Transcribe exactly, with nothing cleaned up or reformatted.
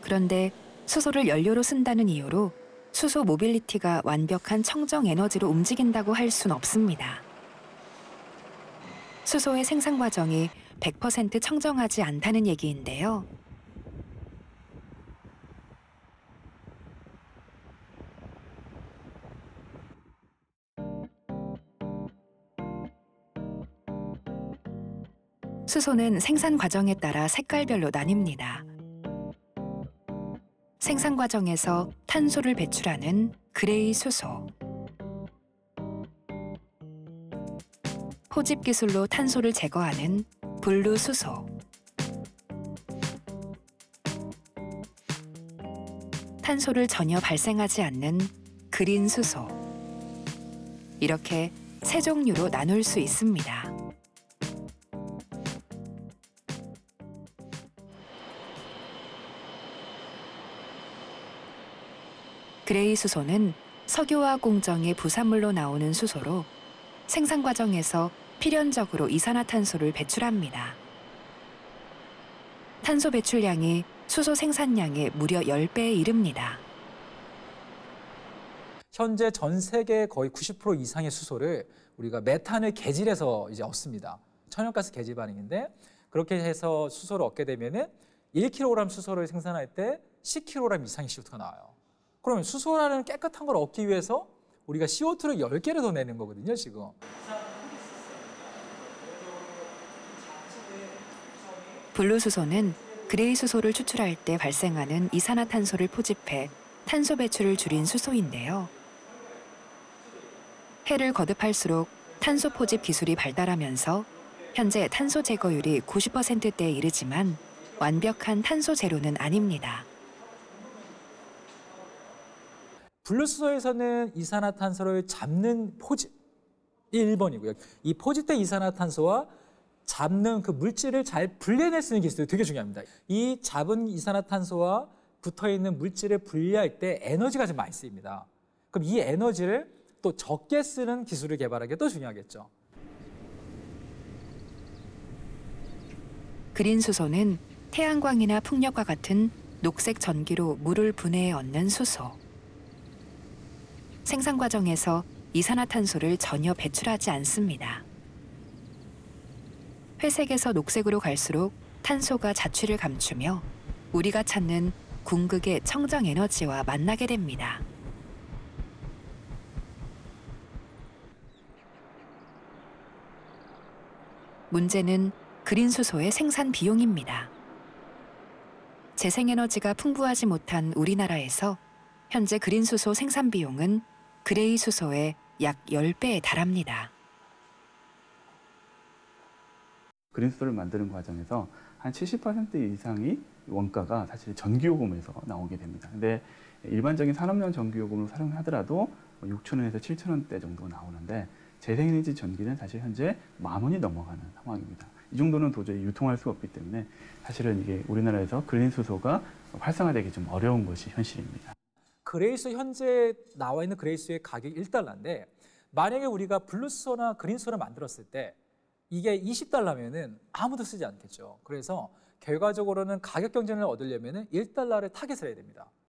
그런데 수소를 연료로 쓴다는 이유로 수소 모빌리티가 완벽한 청정 에너지로 움직인다고 할 순 없습니다. 수소의 생산 과정이 백 퍼센트 청정하지 않다는 얘기인데요. 수소는 생산 과정에 따라 색깔별로 나뉩니다. 생산 과정에서 탄소를 배출하는 그레이 수소, 포집 기술로 탄소를 제거하는 블루 수소, 탄소를 전혀 발생하지 않는 그린 수소, 이렇게 세 종류로 나눌 수 있습니다. 그레이 수소는 석유화학 공정의 부산물로 나오는 수소로 생산 과정에서 필연적으로 이산화탄소를 배출합니다. 탄소 배출량이 수소 생산량의 무려 십 배에 이릅니다. 현재 전 세계 거의 구십 퍼센트 이상의 수소를 우리가 메탄을 개질해서 이제 얻습니다. 천연가스 개질 반응인데 그렇게 해서 수소를 얻게 되면은 일 킬로그램 수소를 생산할 때 십 킬로그램 이상의 씨오투가 나와요. 그러면 수소라는 깨끗한 걸 얻기 위해서 우리가 씨오투를 십 개를 더 내는 거거든요, 지금. 블루 수소는 그레이 수소를 추출할 때 발생하는 이산화탄소를 포집해 탄소 배출을 줄인 수소인데요. 해를 거듭할수록 탄소 포집 기술이 발달하면서 현재 탄소 제거율이 구십 퍼센트대에 이르지만 완벽한 탄소 제로는 아닙니다. 블루수소에서는 이산화탄소를 잡는 포집, 일 번이고요. 이 포집된 이산화탄소와 잡는 그 물질을 잘 분리해낼 수 있는 기술이 되게 중요합니다. 이 잡은 이산화탄소와 붙어있는 물질을 분리할 때 에너지가 좀 많이 쓰입니다. 그럼 이 에너지를 또 적게 쓰는 기술을 개발하기가 또 중요하겠죠. 그린 수소는 태양광이나 풍력과 같은 녹색 전기로 물을 분해해 얻는 수소. 생산 과정에서 이산화탄소를 전혀 배출하지 않습니다. 회색에서 녹색으로 갈수록 탄소가 자취를 감추며 우리가 찾는 궁극의 청정 에너지와 만나게 됩니다. 문제는 그린 수소의 생산 비용입니다. 재생에너지가 풍부하지 못한 우리나라에서 현재 그린 수소 생산 비용은 그레이 수소의 약 십 배에 달합니다. 그린 수소를 만드는 과정에서 한 칠십 퍼센트 이상이 원가가 사실 전기요금에서 나오게 됩니다. 근데 일반적인 산업용 전기요금을 사용하더라도 육천 원에서 칠천 원대 정도 나오는데 재생에너지 전기는 사실 현재 만 원이 넘어가는 상황입니다. 이 정도는 도저히 유통할 수가 없기 때문에 사실은 이게 우리나라에서 그린 수소가 활성화되기 좀 어려운 것이 현실입니다. 그레이수 현재 나와 있는 그레이수의 가격이 일 달러인데 만약에 우리가 블루수소나 그린수소를 만들었을 때 이게 이십 달러면은 아무도 쓰지 않겠죠. 그래서 결과적으로는 가격 경쟁을 얻으려면은 일 달러를 타겟을 해야 됩니다.